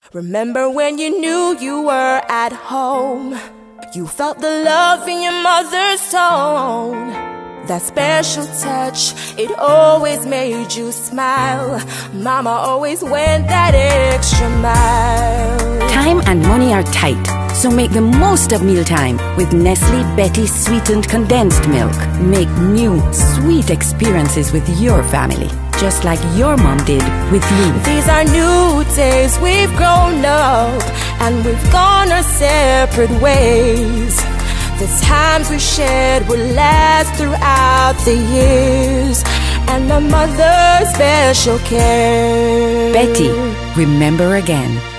Remember when you knew you were at home? You felt the love in your mother's tone. That special touch, it always made you smile. Mama always went that extra mile. Time and money are tight, so make the most of mealtime with Nestle Betty Sweetened Condensed Milk. Make new, sweet experiences with your family, just like your mom did with you. These are new days, we've grown up, and we've gone our separate ways. The times we shared will last throughout the years, and a mother's special care. Betty, remember again.